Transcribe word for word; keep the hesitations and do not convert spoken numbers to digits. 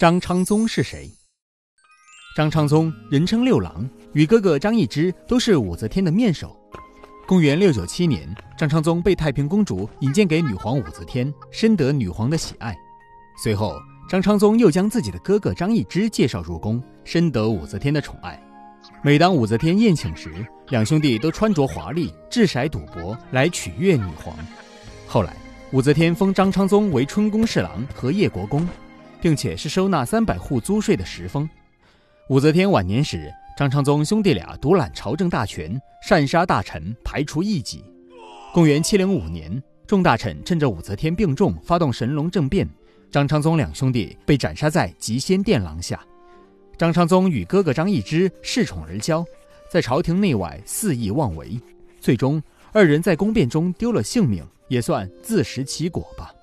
张昌宗是谁？张昌宗人称六郎，与哥哥张易之都是武则天的面首。公元六九七年，张昌宗被太平公主引荐给女皇武则天，深得女皇的喜爱。随后，张昌宗又将自己的哥哥张易之介绍入宫，深得武则天的宠爱。每当武则天宴请时，两兄弟都穿着华丽，掷骰赌博来取悦女皇。后来，武则天封张昌宗为春宫侍郎和叶国公，并且是收纳三百户租税的时封。武则天晚年时，张昌宗兄弟俩独揽朝政大权，擅杀大臣，排除异己。公元七零五年，众大臣趁着武则天病重，发动神龙政变，张昌宗两兄弟被斩杀在集仙殿廊下。张昌宗与哥哥张易之恃宠而骄，在朝廷内外肆意妄为，最终二人在宫变中丢了性命，也算自食其果吧。